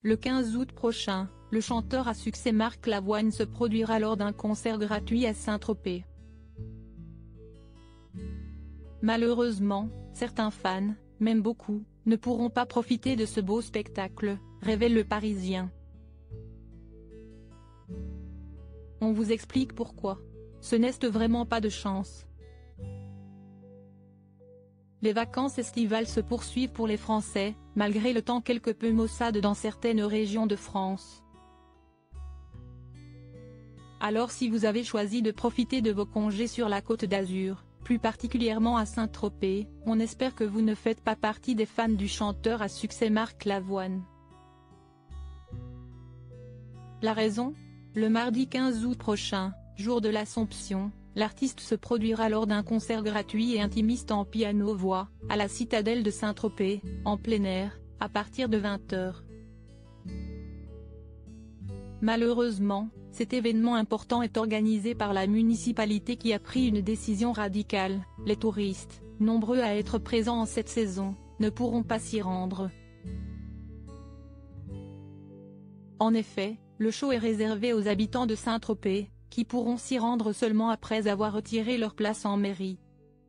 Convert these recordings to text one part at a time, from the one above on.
Le 15 août prochain, le chanteur à succès Marc Lavoine se produira lors d'un concert gratuit à Saint-Tropez. Malheureusement, certains fans, même beaucoup, ne pourront pas profiter de ce beau spectacle, révèle Le Parisien. On vous explique pourquoi. Ce n'est vraiment pas de chance. Les vacances estivales se poursuivent pour les Français, malgré le temps quelque peu maussade dans certaines régions de France. Alors si vous avez choisi de profiter de vos congés sur la Côte d'Azur, plus particulièrement à Saint-Tropez, on espère que vous ne faites pas partie des fans du chanteur à succès Marc Lavoine. La raison ? Le mardi 15 août prochain, jour de l'Assomption, l'artiste se produira lors d'un concert gratuit et intimiste en piano-voix, à la Citadelle de Saint-Tropez, en plein air, à partir de 20h. Malheureusement, cet événement important est organisé par la municipalité qui a pris une décision radicale. Les touristes, nombreux à être présents en cette saison, ne pourront pas s'y rendre. En effet, le show est réservé aux habitants de Saint-Tropez, qui pourront s'y rendre seulement après avoir retiré leur place en mairie.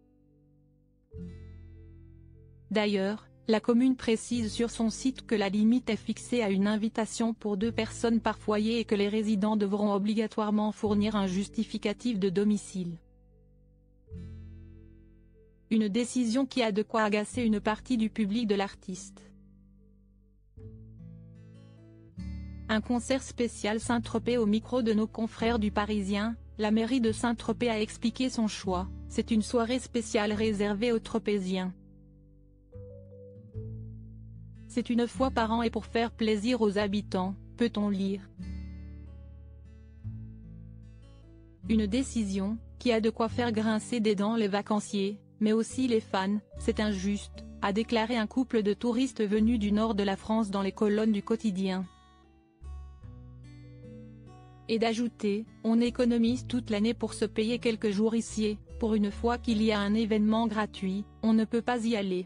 D'ailleurs, la commune précise sur son site que la limite est fixée à une invitation pour 2 personnes par foyer et que les résidents devront obligatoirement fournir un justificatif de domicile. Une décision qui a de quoi agacer une partie du public de l'artiste. Un concert spécial Saint-Tropez au micro de nos confrères du Parisien, la mairie de Saint-Tropez a expliqué son choix, c'est une soirée spéciale réservée aux Tropéziens. C'est une fois par an et pour faire plaisir aux habitants, peut-on lire. Une décision, qui a de quoi faire grincer des dents les vacanciers, mais aussi les fans, c'est injuste, a déclaré un couple de touristes venus du nord de la France dans les colonnes du quotidien. Et d'ajouter, on économise toute l'année pour se payer quelques jours ici, pour une fois qu'il y a un événement gratuit, on ne peut pas y aller.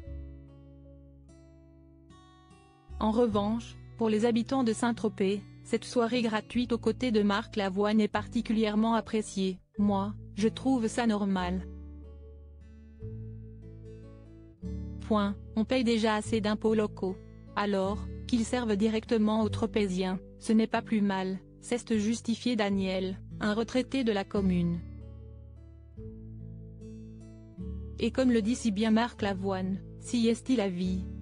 En revanche, pour les habitants de Saint-Tropez, cette soirée gratuite aux côtés de Marc Lavoine est particulièrement appréciée. Moi, je trouve ça normal. On paye déjà assez d'impôts locaux. Alors, qu'ils servent directement aux Tropéziens, ce n'est pas plus mal, s'est justifié Daniel, un retraité de la commune. Et comme le dit si bien Marc Lavoine, si est-il la vie.